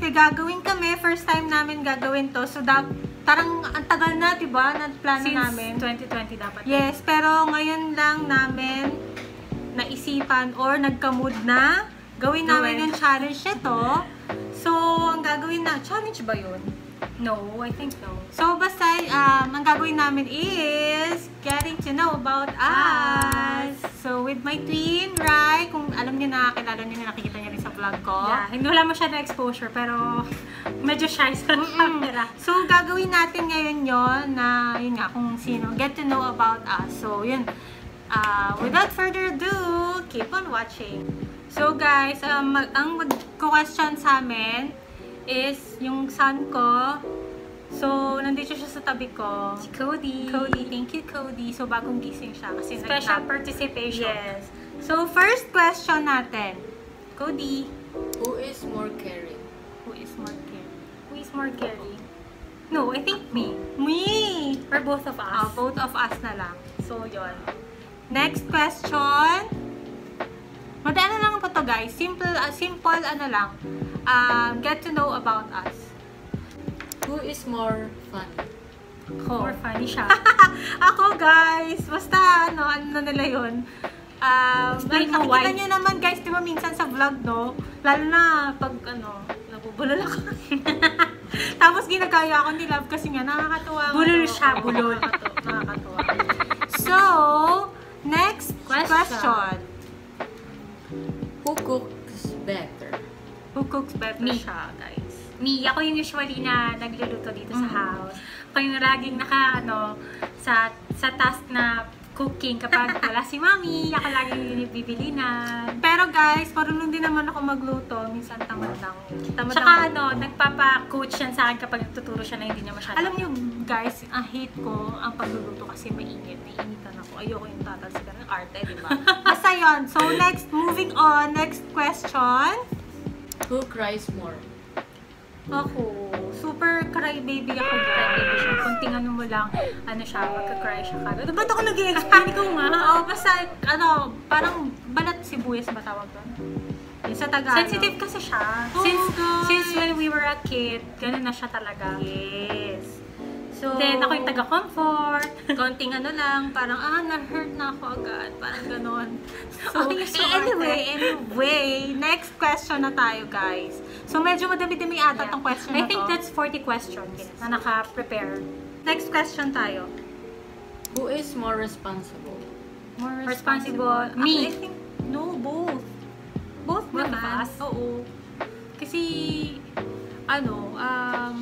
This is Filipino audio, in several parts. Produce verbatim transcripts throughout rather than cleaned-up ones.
syempre, gagawin kami. First time namin gagawin to. So, da parang ang tagal na, diba? Na plano Since namin. twenty twenty dapat. Yes, pero ngayon lang namin naisipan or nagka-mood na gawin namin yung challenge nito. So, ang gagawin na, challenge ba yun? No, I think no. So, basta, um, ang gagawin namin is getting to know about us. So, with my twin, Rai, kung alam niyo na, kilala niyo na, nakikita niyo rin sa vlog ko. Yeah, hindi wala masyadong exposure, pero medyo shy sa camera. So, gagawin natin ngayon yon na, yun nga, kung sino, get to know about us. So, yun. Uh, without further ado, keep on watching. So, guys, um, ang mag-question sa amin is yung son ko. So, nandito siya sa tabi ko. Si Cody. Cody, thank you, Cody. So, bagong gising siya. Kasi Special nag- participation. Yes. So, first question natin. Cody. Who is more caring? Who is more caring? Who is more caring? No, I think me. Me! Or both of us. Ah, both of us na lang. So, yon. Next question. Madaan lang po to, guys. Simple, uh, simple, ano lang. Um, get to know about us. Who is more funny? Ako. More funny siya. Ako, guys. Basta, ano, ano na nila yun. Um, Explain mo nakikita why. nyo naman, guys, di ba minsan sa vlog, no? Lalo na pag, ano, nabubulol ako. Tapos ginagaya ako ni Love kasi nga, nakakatuwa. Bulol ako. siya, bulol. Nakakatu- Nakakatuwa. So, next Question. question. Who cooks better? Who cooks better Me. siya, guys? Me, ako yung usually na nagluluto dito sa Mhm. house. Ako yung laging naka, ano, sa, sa task na cooking kapag wala si mami. Ako laging yung bibili na. Pero guys, marunong din naman ako magluto. Minsan tamad lang. Tamad Tsaka lang. ano, nagpapa-coach yan sa akin kapag nagtuturo siya na hindi niya masyado. Alam niyo guys, ang hate ko ang pagluluto kasi mainit. Naiinitan ako. Ayoko yung tatalsikan ng arte, di ba? Basta yun. So next, moving on. Next question. Who cries more? Ako, super crybaby ako, Crybaby siya. guys. Kunting ano mo lang, ano siya, magka-cry siya kagad. Ba't ako nag-i-explain ko nga? Oo, basta, ano, parang balat sibuyas ba tawag doon? Yung sa Tagalog. Sensitive kasi siya. Oh, since, guys. since when we were a kid, ganun na siya talaga. Yes. So, Then, ako yung taga-comfort. konting ano lang, parang, ah, na-hurt na ako agad. Parang ganon. So, Ay, so eh, anyway, anyway, next question na tayo, guys. So, medyo madami-dami ata Yeah. tong question I na think to. that's forty questions na naka-prepare. Next question tayo. Who is more responsible? More Responsible. Ako, Me. I think, no, both. Both, Both of naman. us? Oo. Kasi, ano, um,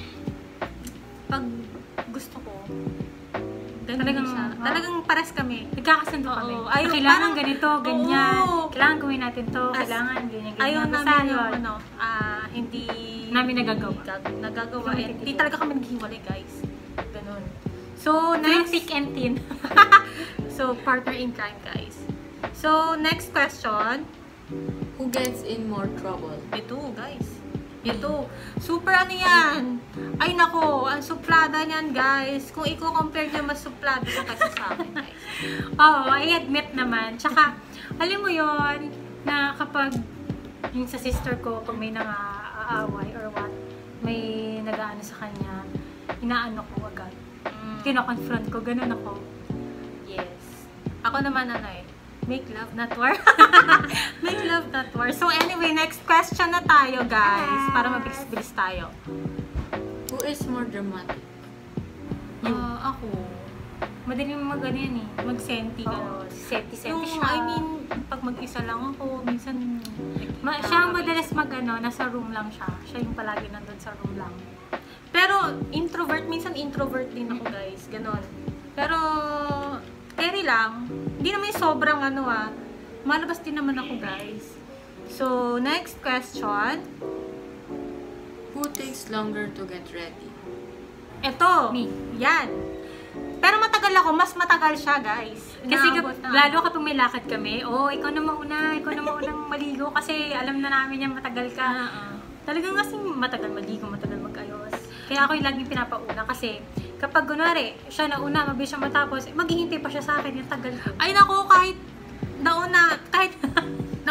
pag gusto ko, ganun Talagang, siya. ah. Talagang pares kami. Nagkakasundo Oo. kami. Ayaw, kailangan parang- ganito, ganyan. Oo. Kailangan gawin natin to. As- Kailangan ganyan, ganyan. Ayaw Basta namin yung, yun. ano, ah, hindi Namin nagagawa. Gag- nagagawa. Hindi Eh, natin Hindi gagawa. talaga kami naghiwalay, guys. Ganun. So, Yung next. thick and thin. So, partner in crime, guys. So, next question. Who gets in more trouble? Ito, guys. Ito. Super ano yan. Ay, nako. Ang suplada niyan, guys. Kung i-compare niyo, mas suplada siya kasi sa akin, guys. Oo, I admit naman. Tsaka, alam mo yon na kapag yung sa sister ko, pag may nang-aaway or what, may nag-aano sa kanya, inaano ko agad. Mm. Kino-confront ko, ganun ako. Yes. Ako naman, ano eh. Make love, not war. Make love, not war. So, anyway, next question na tayo, guys. Para mabilis-bilis tayo. Who is more dramatic? You. Ah, ako. Madaling mag ano yan eh. Mag-senti, Oo, gano'n. senti-senti Yung, siya. I mean, pag mag-isa lang ako, minsan, Ma siya ang madalas mag ano, nasa room lang siya. Siya yung palagi nandun sa room lang. Pero, introvert, minsan introvert din ako, guys. Ganon. Pero, carry lang. Hindi naman yung sobrang ano ah. Malabas din naman ako, guys. So, next question. Who takes longer to get ready? Ito. Me. Yan. Pero matagal ako. Mas matagal siya, guys. Kasi Inaabot kap- na. lalo kapag may lakad kami, oh, ikaw na mauna, ikaw na maunang maligo kasi alam na namin yan matagal ka. Ah, ah. Talagang kasi matagal maligo, matagal mag-ayos. Kaya ako yung laging pinapauna kasi kapag kunwari, siya nauna, mabilis siya matapos, maghihintay pa siya sa akin, yung tagal ko. Ay, naku, kahit nauna, kahit nauna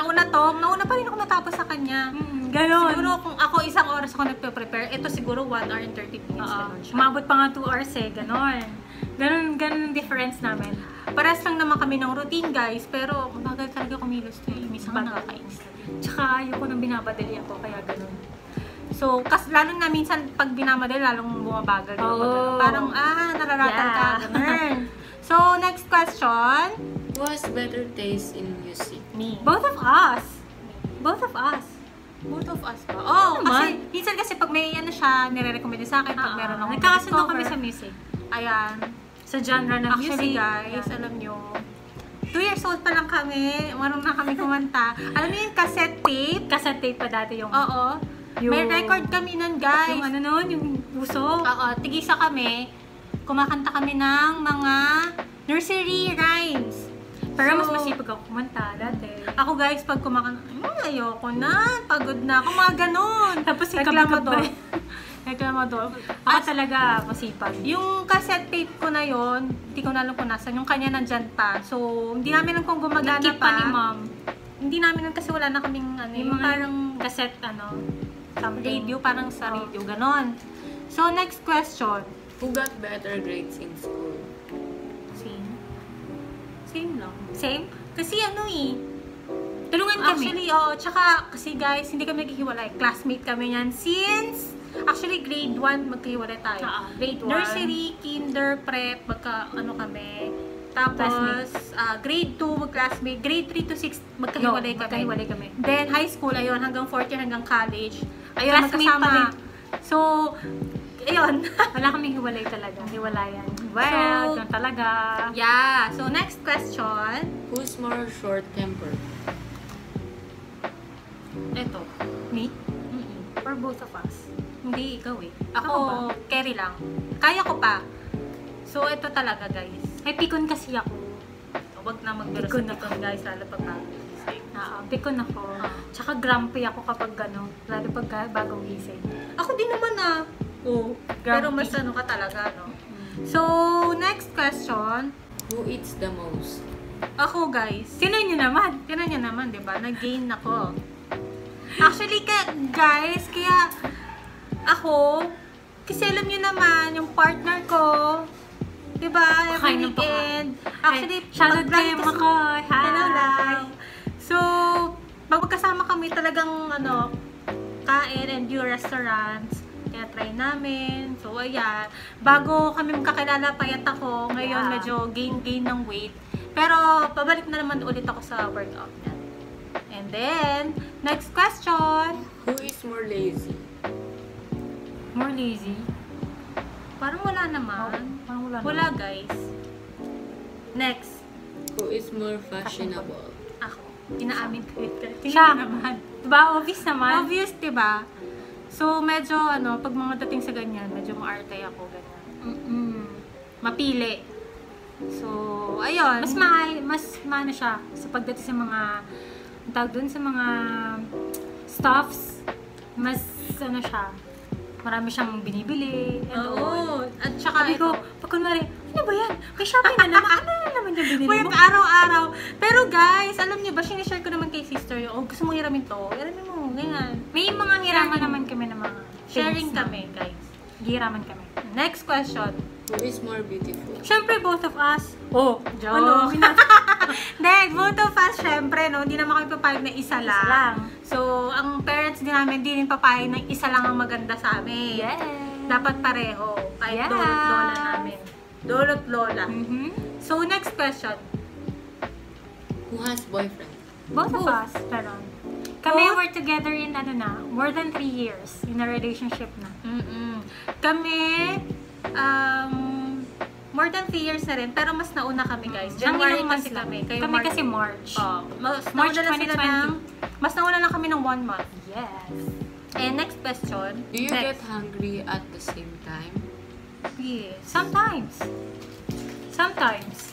nauna to, nauna pa rin ako natapos sa kanya. Mm, ganon. Siguro kung ako isang oras ako nagpe-prepare, ito siguro one hour and thirty minutes. Oo. Ganon siya. Umabot pa nga two hours eh, ganon. Ganon, ganon ang difference namin. Parehas lang naman kami ng routine, guys, pero mabagal talaga kumilos to. Minsan nga nakakainis. Tsaka ayoko nang binabadali ako, kaya ganon. So, kas, lalo na minsan pag binamadali, lalong bumabagal. Oo. Oh. Parang, ah, nararatan Yeah. ka. Ganun. So, next question. Who has better taste in music? Me. Both of us. Both of us. Both of us ba? Oh, Ano kasi, naman? minsan kasi pag may ano siya, nire-recommend sa akin, pag meron akong Nagkakasundo discover. kami sa music. Ayan. Sa genre ng Actually, music. guys, Yeah. alam nyo, two years old pa lang kami, marunong na kami kumanta. Alam niyo yung cassette tape? Cassette tape pa dati yung... Oo. Yung- May record kami nun, guys. Yung ano nun, yung puso. Oo, tigisa kami. Kumakanta kami ng mga nursery rhymes. Pero mas So, masipag ako kumanta dati. Ako, guys, pag kumakanta, hmm, ayoko na, pagod na ako, mga ganun. Tapos reklamador. ikabay. Reklamador. Ako talaga masipag. Yung cassette tape ko na yon, hindi ko na alam kung nasan. Yung kanya nandyan pa. So, hindi namin alam kung gumagana Nag-keep pa. pa ni mom. Hindi namin alam kasi wala na kaming ano, Yung yung mga parang cassette, ano, something. radio, parang sa Oh. radio, ganon. So, next question. Who got better grades in school? Same. Same lang. Same? Kasi ano eh, Tulungan kami. actually, oo, tsaka kasi guys, hindi kami naghihiwalay. Classmate kami yan since, actually grade one, magkahiwalay tayo. Oo, grade one. Nursery, kinder, prep, magka, ano kami. Tapos, Classmates. ah, grade two, mag-classmate. Grade three to six, magkahiwalay No, kami. magkahiwalay kami. Then, high school, ayun, hanggang fourth year, hanggang college. Ayun, Classmate magkasama. pa rin. So, ayun. Wala kaming hiwalay talaga. Hiwalayan. Well, So, doon talaga. yeah. So, next question. Who's more short-tempered? Ito. Me? Mm-mm. For both of us. Hindi, ikaw eh. Ako, Ako ba? carry lang. Kaya ko pa. So, ito talaga, guys. Ay, pikon kasi ako. Huwag na magbiro sa Pikon pikon, guys. Lalo pag bago-gising. Oo, pikon ako. Ah. Tsaka grumpy ako kapag gano. Lalo pag ga- bagong gising. Ako din naman ah. Oo. Pero mas ano ka talaga, no? So, next question. Who eats the most? Ako, guys. Sino nyo naman? Tinan niyo naman, di ba? Nag-gain ako. Actually, ka, guys, kaya ako, kasi alam niyo naman, yung partner ko, di ba? Every Pakain ng weekend. Actually, Ay, shoutout pag- kay Makoy. Hi! Hello lang. So, pag magkasama kami talagang, ano, kain and view restaurants, kaya try namin. So, ayan. Bago kami magkakilala, payat ako. Ngayon, Yeah. medyo gain-gain ng weight. Pero, pabalik na naman ulit ako sa workout niya. And then, next question. Who is more lazy? More lazy. Parang wala naman. Parang wala Wala, naman. guys. Next. Who is more fashionable? Ako. Inaamin ko ito. Siya. Tingnan naman. Diba? Obvious naman. Obvious, diba? So, medyo, ano, pag mga dating sa ganyan, medyo maarte ako, ganyan. Mm-mm. Mapili. So, ayun. Mas ma mas maano siya sa pagdating sa mga ang tawag dun sa mga stuffs, mas ano siya, marami siyang binibili and all. Oo. At saka Sabi ito, ko, pag kunwari, ano ba yan? May shopping na naman. Ano na naman yung binili wait, mo? araw-araw. Pero guys, alam niyo ba, sinishare ko naman kay sister yung, oh, gusto mo hiramin to? Hiramin mo, ganyan. May mga hiraman Sharing. naman kami ng mga Sharing things na- kami, guys. Hiraman kami. Next question. Who is more beautiful? Siyempre, both of us. Oh, Joke. ano? Then, both of us, syempre, no, hindi naman kami papayag na isa lang. Isa lang. So, ang parents din namin, hindi rin papayag na isa lang ang maganda sa amin. Yes. Dapat pareho. Kahit Yes. dolot lola namin. Dolot lola. Mhm. So, next question. Who has boyfriend? Both of Both. us, meron. Kami Both? were together in ano na, more than three years in a relationship na. Mm-mm. Kami, um, more than three years na rin, pero mas nauna kami, guys. Nang January ilang months kasi lang. kami. Kayo Kami March. kasi March. Oh, mas March nauna lang sila twenty twenty. ng, mas nauna lang kami ng one month. Yes. And next question. Do you next. get hungry at the same time? Yes. Sometimes. Sometimes.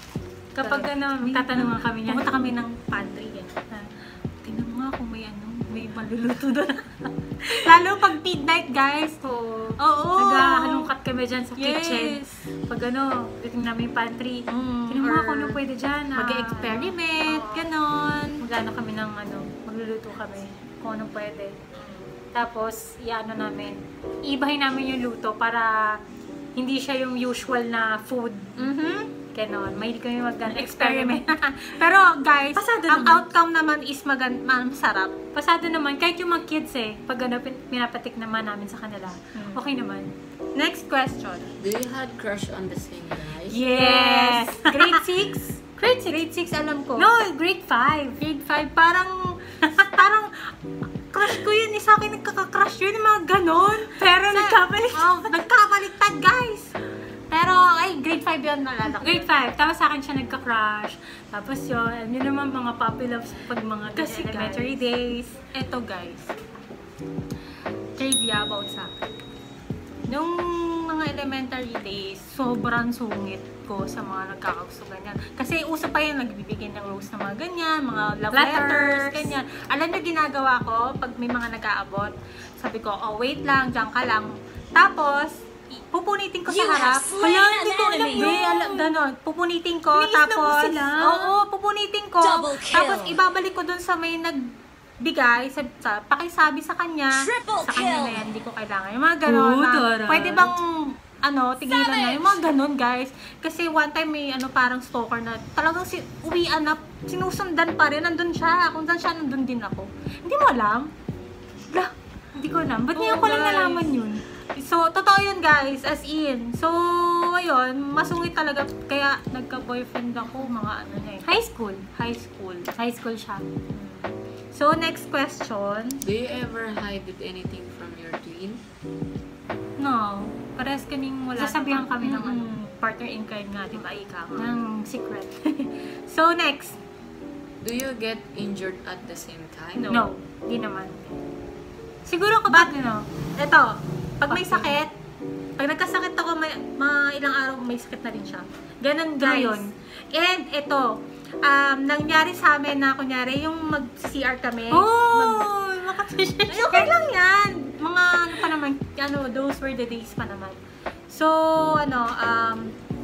Kapag ano, tatanungan kami niya. Pumunta kami ng pantry. Eh. Tingnan mo nga kung may ano, may maluluto doon. Lalo pag midnight, guys. Oo. Oo. Naghahalungkat kami dyan sa kitchen. Yes. Pag ano, titignan namin yung pantry. Mm, Kinuha or ko ano pwede dyan. ah, Mag-experiment, oo. ganon. Magano kami ng ano, magluluto kami kung anong pwede. Tapos, iano namin, ibahin namin yung luto para hindi siya yung usual na food. Mhm. Ganon. Mahilig kami Experiment. mag-experiment. Pero guys, Pasado ang naman. outcome naman is magan masarap. Pasado naman, kahit yung mga kids eh, pag ano, pin- pinapatik naman namin sa kanila, Hmm. okay naman. Next question. Do you had crush on the same guy? Yes! Grade six? Grade six? Grade six, alam ko. No, grade five. Grade five, parang, parang, crush ko yun. Eh, sa akin nagkaka-crush yun, yung mga ganon. Pero Sa- nagkabalik. Oh, nagkabaliktad, guys. Pero, ay, grade five yun, nalala ko. Grade five, tapos sa akin siya nagka-crush. Tapos yun, yun naman mga puppy loves pag mga Kasi, elementary guys, days. Eto, guys. Trivia about sa akin. Nung mga elementary days, sobrang sungit ko sa mga nagkakagusto ganyan. Kasi uso pa yun, nagbibigay ng rose na mga ganyan, mga love letters, Letters. ganyan. Alam niyo ginagawa ko, pag may mga nag-aabot, sabi ko, oh, wait lang, dyan ka lang. Tapos, i- pupunitin ko sa harap. Wala, hindi ko alam Hindi, alam, gano'n. Pupunitin ko, Iniisip mo tapos, sila? oo, pupunitin ko. Double kill. Tapos, ibabalik ko dun sa may nagbigay, sa, sa pakisabi sa kanya, Triple sa kanya kill. na yan, hindi ko kailangan. Yung mga gano'n, Oo, na, taray. pwede bang, ano, tigilan na, yung mga gano'n, guys. Kasi one time may, ano, parang stalker na, talagang si, uwian na, sinusundan pa rin, nandun siya. Kung saan siya, nandun din ako. Hindi mo alam? Lah, Hindi ko alam. Ba't Oo, ngayon ko lang guys. nalaman yun? So, totoo yun, guys, as in. So, ayun, masungit talaga. Kaya, nagka-boyfriend ako, mga ano na eh. High school. High school. High school siya. So, next question. Do you ever hide anything from your twin? No. Parehas kaming wala. Sasabihan naman. kami ng ano. Mm-mm. Partner in crime nga, di ba? Ikaw. Ng secret. So, next. Do you get injured at the same time? No. No. Hindi naman. Siguro kapag, ano, Ito, pag may Okay. sakit, pag nagkasakit ako, may, mga ilang araw may sakit na rin siya. Ganon, guys. Ngayon. And ito, um, nangyari sa amin na, kunyari, yung mag-C R kami. mag- oh! Makapis- Ay, okay lang yan. Mga, ano pa naman, ano, those were the days pa naman. So, ano, um,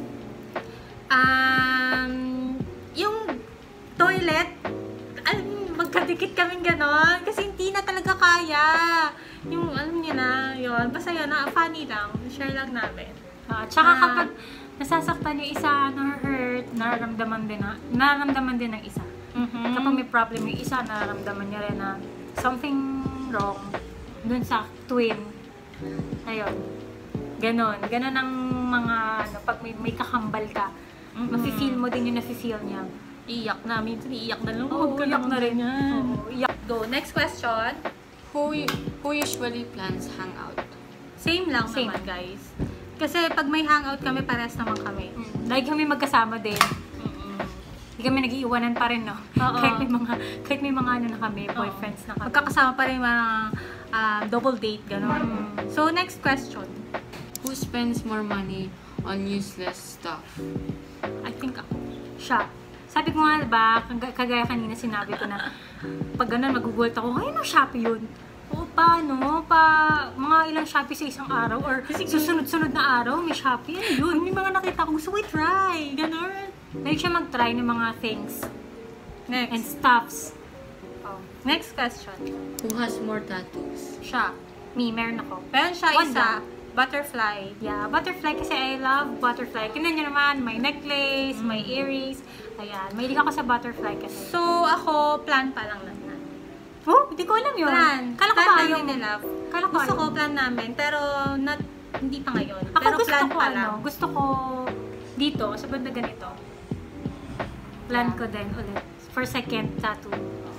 um, yung toilet, ay, magkadikit kaming ganon. Kasi hindi na talaga kaya. Yung, alam niyo na, yun. Basta yun, na, funny lang. Share lang namin. Ah, tsaka Ah. kapag nasasaktan yung isa, na-hurt, nararamdaman din na, nararamdaman din ng isa. Mm-hmm. Kapag may problem yung isa, nararamdaman niya rin na something wrong dun sa twin. Ayun. Ganon. Ganon ang mga, ano, pag may, may kakambal ka, Mhm. mafe-feel mo din yung nafe-feel niya. Iyak na. Minsan iiyak na lang. Oo, Huwag ka iyak lang na rin. ganyan. Oo, iyak. Go. Next question. Who y- who usually plans hangout? Same lang Same. naman, guys. Kasi pag may hangout kami, pares naman kami. Lagi kami magkasama din. Hindi kami nag-iiwanan pa rin, no? Oo. Kahit may mga, kahit may mga ano na kami, boyfriends na kami. Magkakasama pa rin yung mga ah, double date, gano'n. So, next question. Who spends more money on useless stuff? I think ako. Siya. Sabi ko nga, ba, kag- kagaya kanina sinabi ko na, pag ganun, magugulat ako, ay, no, Shopee yun. O, paano? Pa, mga ilang Shopee sa isang araw, or susunod-sunod na araw, may Shopee, ano yun? May mga nakita ko, gusto ko i-try. Gano'n. Like siya mag-try ng mga things Next. and stuffs. Oh. Next question. Who has more tattoos? Siya. Me, meron ako. Meron siya One isa. lang. Butterfly. Yeah, butterfly kasi I love butterfly. Tingnan nyo naman, may necklace, may earrings. Ayan, mahilig ako sa butterfly kasi. So, ako, plan pa lang naman. Oh, hindi ko alam yun. Plan. Kala ko plan ba namin yung... ni Love. Kala ko Gusto ayaw. ko, plan namin. Pero, not, hindi pa ngayon. Ako pero gusto plan ko pa ano, lang. gusto ko dito, sa banda ganito. Plan ko din ulit. For second tattoo.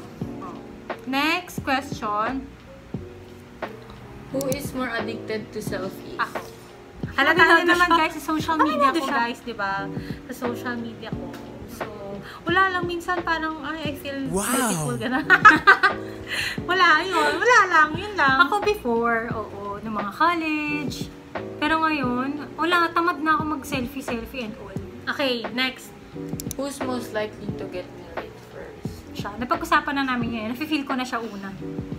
Next question. Who is more addicted to selfies? Ako. Halata Aminado niyo naman siya. guys sa social media Aminado ko siya. guys, di ba? Sa social media ko. So, wala lang minsan parang, ay, I feel Wow. self-full gano'n. Wala, yun. Wala lang, yun lang. Ako before, oo, nung mga college. Pero ngayon, wala, tamad na ako mag-selfie-selfie and all. Okay, next. Who's most likely to get married first? Siya. Napag-usapan na namin ngayon. Nafe-feel ko na siya una.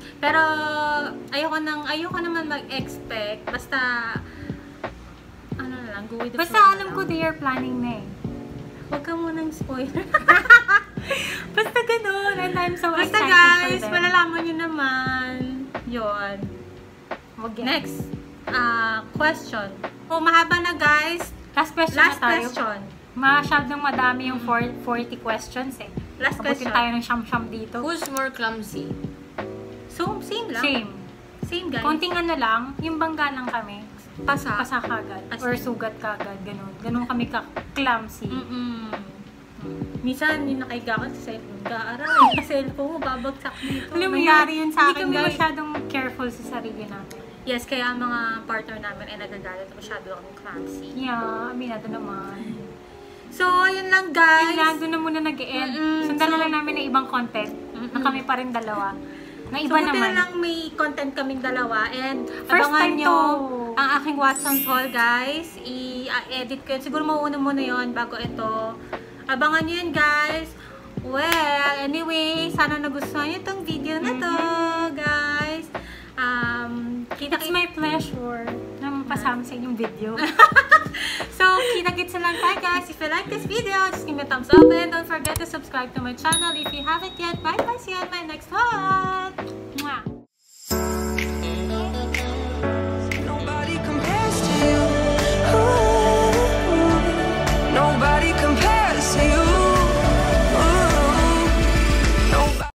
Pero, ayoko nang, ayoko naman mag-expect. Basta, ano na lang, go with the Basta flow na alam lang. ko they are planning na eh. Huwag ka munang spoiler. Basta ganun. And I'm so Basta excited guys, for them. malalaman nyo naman. Yun. Wag yan. Next, ah question. Oh, mahaba na guys. Last question Last na tayo. question. Masyadong madami yung four- forty questions eh. Last Abutin question. tayo ng siyam-siyam dito. Who's more clumsy? So, same lang. Same. Same guys. Konting ano lang, yung bangga lang kami. Pasa. Pasa kagad. As Or in. sugat kagad. Ganun. Ganun kami ka-clumsy. Mm-mm. Minsan, yung nakahiga ka sa cellphone ka, aray, yung cellphone mo, babagsak dito. Alam mo Nangyari yun sa Hindi akin, kami guys. masyadong careful sa sarili namin. Yes, kaya ang mga partner namin ay nagagalit. Masyado akong clumsy. Yeah, aminado naman. So, yun lang guys. Yun lang, doon na muna nag-e-end. Mm-mm. Sundan na So- lang namin ng ibang content. Na Mm-mm. kami pa rin dalawa. Na So, iba buti naman. na lang may content kaming dalawa. And, First abangan time nyo to. ang aking Watson's Haul, guys. I-edit ko yun. Siguro mauuna muna yun bago ito. Abangan nyo yun, guys. Well, anyway, sana nagustuhan nyo itong video na to, guys. Um, kita It's my pleasure na mapasama sa inyong video. So, kita-kits na lang tayo, guys. If you like this video, just give me a thumbs up and don't forget to subscribe to my channel if you haven't yet. Bye-bye. See you on my next one.